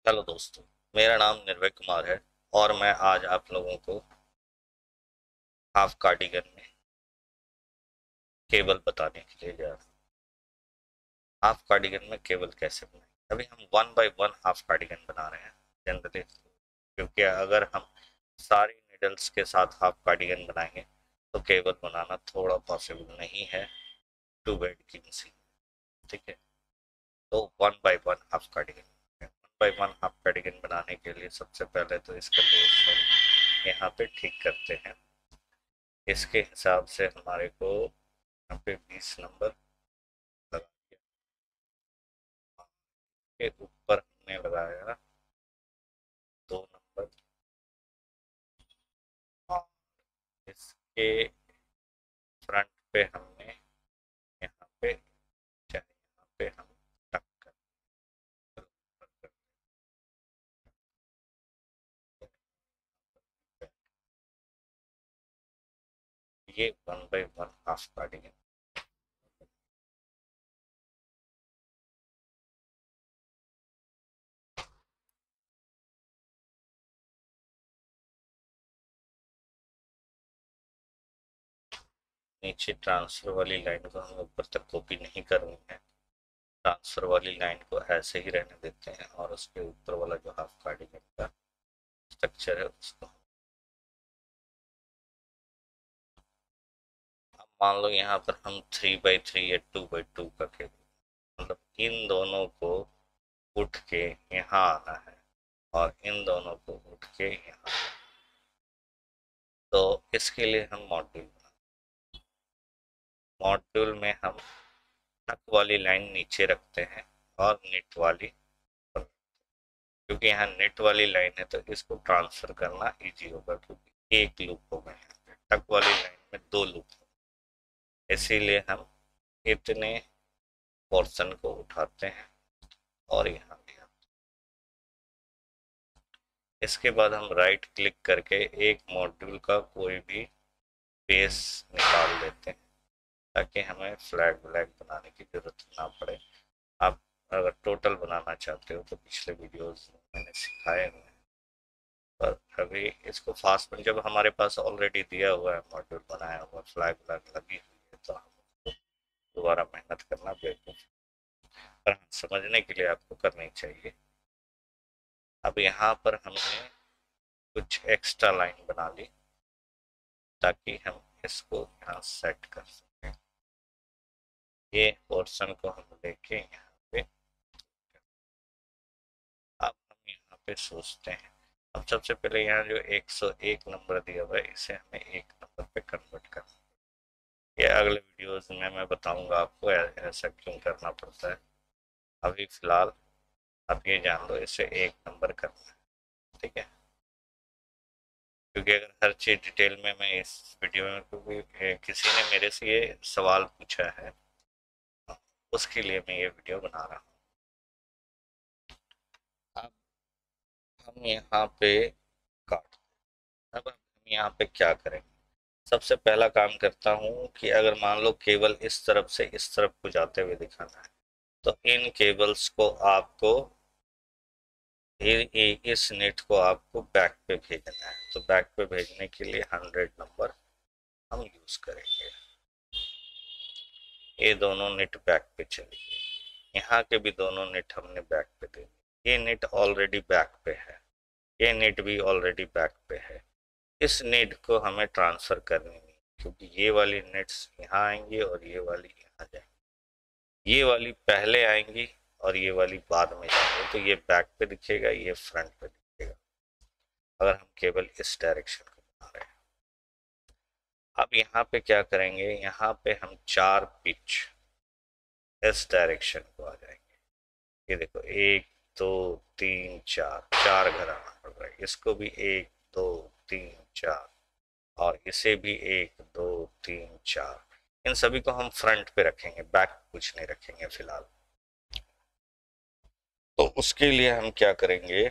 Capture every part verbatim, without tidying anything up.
Hello दोस्तों। मेरा नाम निर्भय कुमार है और मैं आज आप लोगों को हाफ कार्डिगन में केबल बताने के लिए जा रहा हूँ। हाफ कार्डिगन में केबल कैसे बनाएं। अभी हम one by one half cardigan बना रहे हैं जनरली, क्योंकि अगर हम सारी निडल्स के साथ हाफ कार्डिगन बनाएंगे तो केबल बनाना थोड़ा पॉसिबल नहीं है टू बेड की मशीन। ठीक है, तो one by one half cardigan one by one half cardigan बनाने के लिए सबसे पहले तो इसका बेस हम यहाँ पे ठीक करते हैं। इसके हिसाब से हमारे को यहाँ पे बीस नंबर लगा दिया, के ऊपर हमने लगाया दो नंबर, और इसके फ्रंट पे हमने यहाँ पे चाहे यहाँ पे हम टक कर ये one by one half cardigan. नीचे ट्रांसफर वाली लाइन को हम ऊपर तक कॉपी नहीं करनी है, ट्रांसफर वाली लाइन को ऐसे ही रहने देते हैं और उसके ऊपर वाला जो हाफ कार्डिगन का स्ट्रक्चर है उसको अब मान लो यहाँ पर हम थ्री बाई थ्री या टू बाई टू का केबल, मतलब इन दोनों को उठ के यहाँ आना है और इन दोनों को उठ के यहाँ। तो इसके लिए हम मॉड्यूल मॉड्यूल में हम टक वाली लाइन नीचे रखते हैं और निट वाली, क्योंकि यहाँ नेट वाली लाइन है तो इसको ट्रांसफर करना इजी होगा, क्योंकि एक लूप होगा यहाँ पे, टक वाली लाइन में दो लूप होंगे, इसीलिए हम इतने पोर्शन को उठाते हैं और यहाँ ले आते हैं। इसके बाद हम राइट क्लिक करके एक मॉड्यूल का कोई भी बेस निकाल लेते हैं ताकि हमें फ्लैग व्लैग बनाने की जरूरत ना पड़े। आप अगर टोटल बनाना चाहते हो तो पिछले वीडियोस में मैंने सिखाए हुए हैं, पर अभी इसको फास्ट में जब हमारे पास ऑलरेडी दिया हुआ है मॉड्यूल बनाया हुआ फ्लैग व्लैग लगी हुई है तो हम दोबारा मेहनत करना बेवकूफ़, पर हाँ, समझने के लिए आपको करनी चाहिए। अब यहाँ पर हमने कुछ एक्स्ट्रा लाइन बना ली ताकि हम इसको यहाँ सेट कर सकें। ये पोर्शन को हम लेके यहाँ पे, अब हम यहाँ पे सोचते हैं। अब सबसे पहले यहाँ जो एक सौ एक नंबर दिया हुआ है इसे हमें एक नंबर पे कन्वर्ट करना है। ये अगले वीडियोस में मैं बताऊंगा आपको ऐसा क्यों करना पड़ता है। अभी फिलहाल आप ये जान लो इसे एक नंबर करना है, ठीक है। क्योंकि अगर हर चीज़ डिटेल में मैं इस वीडियो में, क्योंकि किसी ने मेरे से ये सवाल पूछा है, उसके लिए मैं ये वीडियो बना रहा हूँ। अब हम यहाँ पे काट, अब हम यहाँ पे क्या करेंगे। सबसे पहला काम करता हूँ कि अगर मान लो केबल इस तरफ से इस तरफ को जाते हुए दिखाना है तो इन केबल्स को आपको ये इस नेट को आपको बैक पे भेजना है। तो बैक पे भेजने के लिए हंड्रेड नंबर हम यूज करेंगे। ये दोनों नेट बैक पे चली गई, यहाँ के भी दोनों नेट हमने बैक पे दे दी। ये नेट ऑलरेडी बैक पे है, ये नेट भी ऑलरेडी बैक पे है। इस नेट को हमें ट्रांसफर करनी नहीं, क्योंकि ये वाली नेट्स यहाँ आएंगी और ये वाली यहाँ जाएंगी। ये वाली पहले आएंगी और ये वाली बाद में जाएंगी, तो ये बैक पे दिखेगा, ये फ्रंट पे दिखेगा अगर हम केवल इस डायरेक्शन को बना रहे हैं। अब यहाँ पे क्या करेंगे, यहाँ पे हम चार पिच इस डायरेक्शन को आ जाएंगे। ये देखो, एक दो तीन चार, चार घर आना पड़ रहा है। इसको भी एक दो तीन चार, और इसे भी एक दो तीन चार। इन सभी को हम फ्रंट पे रखेंगे, बैक कुछ नहीं रखेंगे फिलहाल। तो उसके लिए हम क्या करेंगे,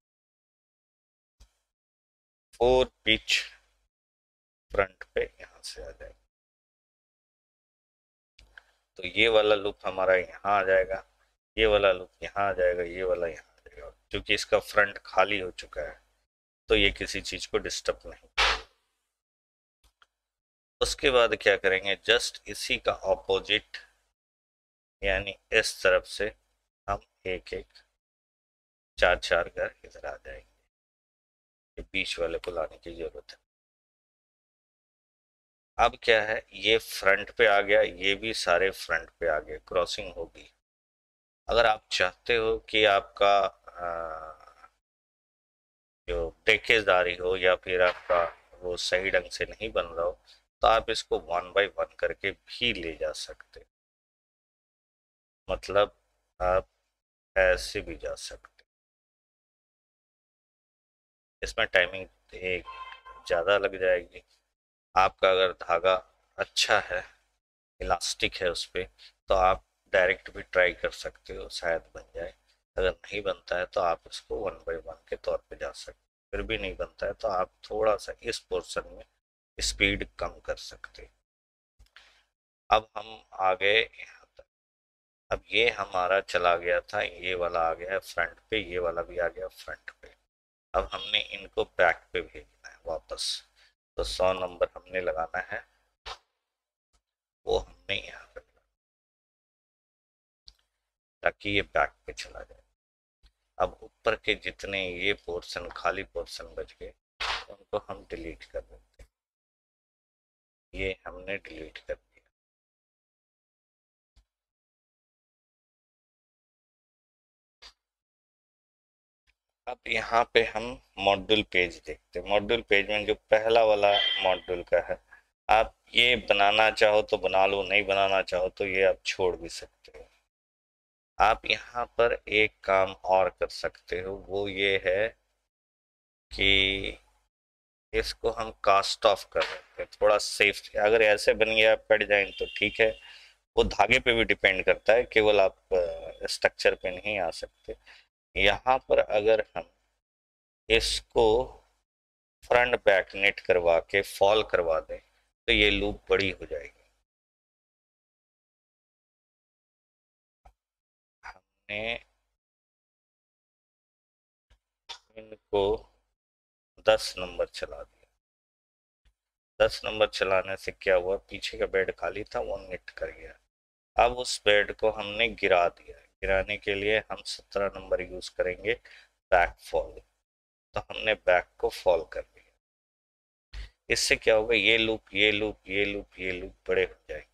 फोर पिच फ्रंट पे यहाँ से आ जाएगा। तो ये वाला लूप हमारा यहाँ आ जाएगा, ये वाला लूप यहाँ आ जाएगा, ये वाला यहाँ आ जाएगा। क्योंकि इसका फ्रंट खाली हो चुका है, तो ये किसी चीज को डिस्टर्ब नहीं। उसके बाद क्या करेंगे, जस्ट इसी का ऑपोजिट यानी इस तरफ से हम एक एक चार चार घर इधर आ जाएंगे। ये बीच वाले को लाने की जरूरत है। अब क्या है, ये फ्रंट पे आ गया, ये भी सारे फ्रंट पे आ गए, क्रॉसिंग होगी। अगर आप चाहते हो कि आपका आ, जो ब्रेकेजदारी हो या फिर आपका वो सही ढंग से नहीं बन रहा हो, तो आप इसको वन बाय वन करके भी ले जा सकते। मतलब आप ऐसे भी जा सकते। इसमें टाइमिंग एक ज़्यादा लग जाएगी। आपका अगर धागा अच्छा है, इलास्टिक है उस पर, तो आप डायरेक्ट भी ट्राई कर सकते हो, शायद बन जाए। अगर नहीं बनता है तो आप इसको वन बाय वन के तौर पे जा सकते। फिर भी नहीं बनता है तो आप थोड़ा सा इस पोर्शन में स्पीड कम कर सकते। अब हम आ गए यहाँ तक। अब ये हमारा चला गया था, ये वाला आ गया है फ्रंट पे, ये वाला भी आ गया फ्रंट पे। अब हमने इनको बैक पे भेजना है वापस। तो सौ नंबर हमने लगाना है, वो हमने यहाँ पे, ताकि ये बैक पे चला जाए। अब ऊपर के जितने ये पोर्शन खाली पोर्शन बच गए, उनको हम डिलीट कर देते हैं। ये हमने डिलीट कर दिया। अब यहाँ पे हम मॉड्यूल पेज देखते हैं। मॉड्यूल पेज में जो पहला वाला मॉड्यूल का है, आप ये बनाना चाहो तो बना लो, नहीं बनाना चाहो तो ये आप छोड़ भी सकते हो। आप यहाँ पर एक काम और कर सकते हो, वो ये है कि इसको हम कास्ट ऑफ कर देते हैं थोड़ा सेफ। अगर ऐसे बन गया कट डिजाइन तो ठीक है, वो धागे पे भी डिपेंड करता है, केवल आप स्ट्रक्चर पे नहीं आ सकते। यहाँ पर अगर हम इसको फ्रंट बैक नेट करवा के फॉल करवा दें तो ये लूप बड़ी हो जाएगी। हमने इनको दस नंबर चला दिया। दस नंबर चलाने से क्या हुआ, पीछे का बेड खाली था, वो नेट कर गया। अब उस बेड को हमने गिरा दिया। गिराने के लिए हम सत्रह नंबर यूज करेंगे, बैक फॉल। तो हमने बैक को फॉल कर दिया। इससे क्या होगा, ये लूप ये लूप ये लूप ये लूप बड़े हो जाएंगे।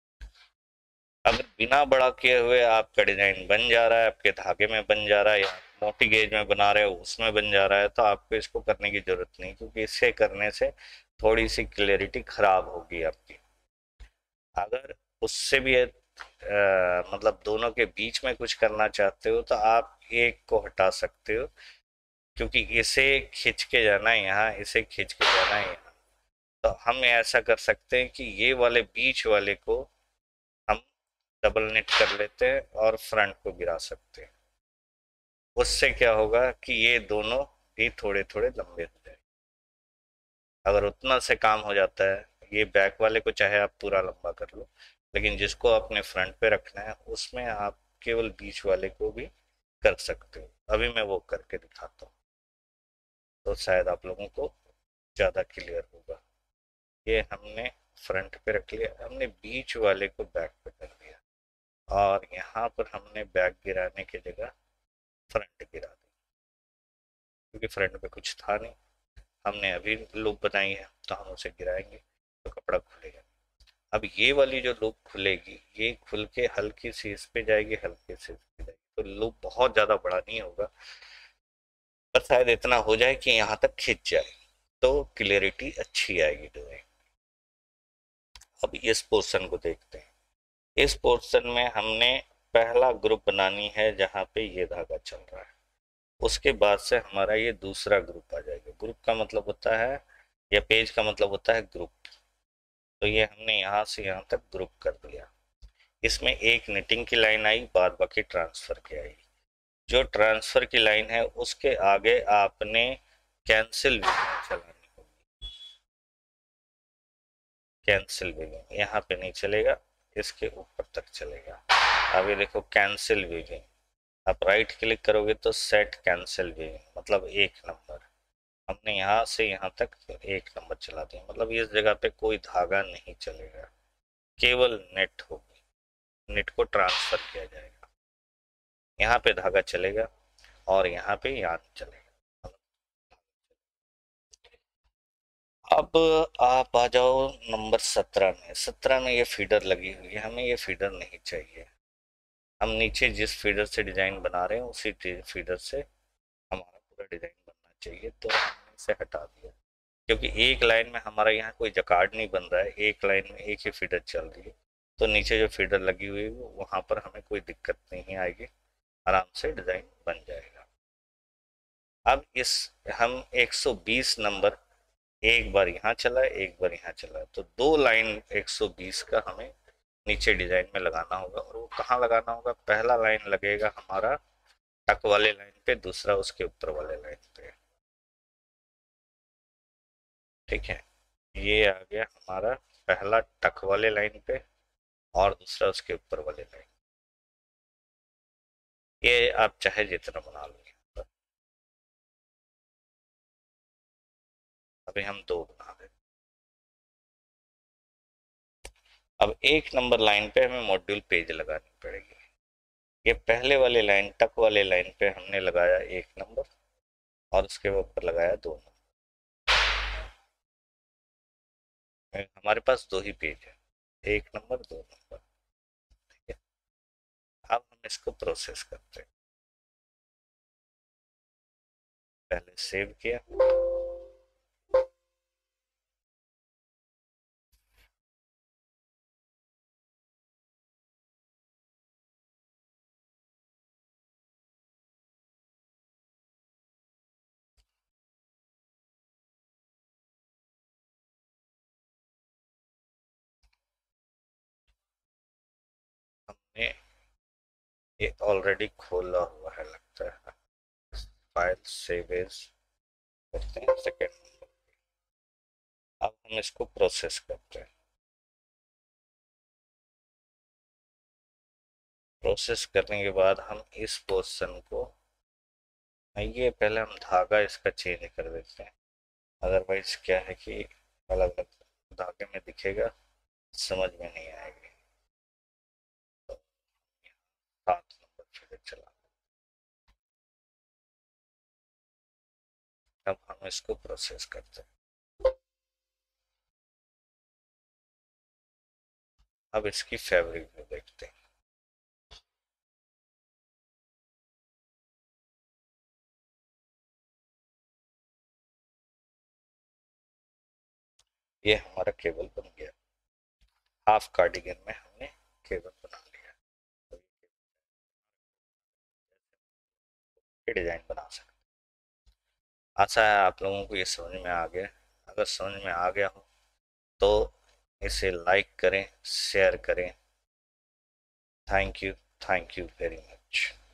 अगर बिना बड़ा किए हुए आपका डिजाइन बन जा रहा है, आपके धागे में बन जा रहा है, या मोटी गेज में बना रहे हो उसमें बन जा रहा है, तो आपको इसको करने की जरूरत नहीं, क्योंकि इससे करने से थोड़ी सी क्लैरिटी खराब होगी आपकी। अगर उससे भी आ, मतलब दोनों के बीच में कुछ करना चाहते हो तो आप एक को हटा सकते हो, क्योंकि इसे खींच के जाना है यहाँ, इसे खींच के जाना है यहाँ। तो हम ऐसा कर सकते हैं कि ये वाले बीच वाले को हम डबल नेट कर लेते हैं और फ्रंट को गिरा सकते हैं। उससे क्या होगा कि ये दोनों भी थोड़े थोड़े लंबे हो जाए। अगर उतना से काम हो जाता है, ये बैक वाले को चाहे आप पूरा लंबा कर लो, लेकिन जिसको अपने फ्रंट पे रखना है उसमें आप केवल बीच वाले को भी कर सकते हो। अभी मैं वो करके दिखाता हूँ, तो शायद आप लोगों को ज़्यादा क्लियर होगा। ये हमने फ्रंट पे रख लिया, हमने बीच वाले को बैक पे कर दिया, और यहाँ पर हमने बैक गिराने की जगह फ्रंट गिरा दी, क्योंकि फ्रंट पे कुछ था नहीं। हमने अभी लूप बनाई है तो हम उसे गिराएंगे तो कपड़ा खुलेगा। अब ये वाली जो लूप खुलेगी, ये खुल के हल्की सी इस पे जाएगी, हल्की सी इस पे जाएगी, तो लूप बहुत ज़्यादा बड़ा नहीं होगा, पर शायद इतना हो जाए कि यहाँ तक खिंच जाए, तो क्लियरिटी अच्छी आएगी ड्राइंग। अब इस पोर्शन को देखते हैं। इस पोर्शन में हमने पहला ग्रुप बनानी है जहाँ पे ये धागा चल रहा है। उसके बाद से हमारा ये दूसरा ग्रुप आ जाएगा। ग्रुप का मतलब होता है, या पेज का मतलब होता है ग्रुप। तो ये हमने यहाँ से यहाँ तक ग्रुप कर दिया। इसमें एक निटिंग की लाइन आई, बाद बाकी ट्रांसफर की आई। जो ट्रांसफर की लाइन है उसके आगे आपने कैंसिल विगिंग चलानी होगी। कैंसिल विगिंग यहाँ पे नहीं चलेगा, इसके ऊपर तक चलेगा। अब ये देखो कैंसिल विगिंग, आप राइट क्लिक करोगे तो सेट कैंसिल भी, मतलब एक नंबर हमने यहाँ से यहाँ तक एक नंबर चला दिया, मतलब इस जगह पे कोई धागा नहीं चलेगा, केवल नेट होगी, नेट को ट्रांसफर किया जाएगा। यहाँ पे धागा चलेगा और यहाँ पे यान चलेगा। अब आप आ जाओ नंबर सत्रह में। सत्रह में ये फीडर लगी हुई है, हमें ये फीडर नहीं चाहिए। हम नीचे जिस फीडर से डिजाइन बना रहे हैं उसी फीडर से हमारा पूरा डिजाइन बनना चाहिए, तो हमने इसे हटा दिया, क्योंकि एक लाइन में हमारा यहाँ कोई जकार्ड नहीं बन रहा है, एक लाइन में एक ही फीडर चल रही है, तो नीचे जो फीडर लगी हुई है वहां पर हमें कोई दिक्कत नहीं आएगी, आराम से डिजाइन बन जाएगा। अब इस हम एक सौ बीस नंबर एक बार यहाँ चला है, एक बार यहाँ चला है, तो दो लाइन एक सौ बीस का हमें नीचे डिजाइन में लगाना होगा। और वो कहाँ लगाना होगा? पहला लाइन लगेगा हमारा टक वाले लाइन पे, दूसरा उसके ऊपर वाले लाइन पे। ठीक है, ये आ गया हमारा पहला टक वाले लाइन पे और दूसरा उसके ऊपर वाले लाइन। ये आप चाहे जितना बना लो। अभी हम दो बना रहे। अब एक नंबर लाइन पे हमें मॉड्यूल पेज लगानी पड़ेगी। ये पहले वाले लाइन टक वाले लाइन पे हमने लगाया एक नंबर और उसके ऊपर लगाया दो नंबर। हमारे पास दो ही पेज है, एक नंबर दो नंबर। ठीक है, अब हम इसको प्रोसेस करते हैं। पहले सेव किया, हमने ये ऑलरेडी खोला हुआ है लगता है। फाइल सेव एज करते हैं सेकेंड नंबर। अब हम इसको प्रोसेस करते हैं। प्रोसेस करने के बाद हम इस पोर्शन को, ये पहले हम धागा इसका चेंज कर देते हैं, अदरवाइज क्या है कि अलग अलग धागे में दिखेगा, समझ में नहीं आएगी। तो सात नंबर फिर चला। अब हम इसको प्रोसेस करते हैं। अब इसकी फैब्रिक में देखते हैं। ये हमारा केबल बन गया, हाफ कार्डिगन में हमने केबल बना लिया। ये डिजाइन बना सकते। आशा है आप लोगों को ये समझ में आ गया। अगर समझ में आ गया हो तो इसे लाइक करें, शेयर करें। Thank you, thank you very much.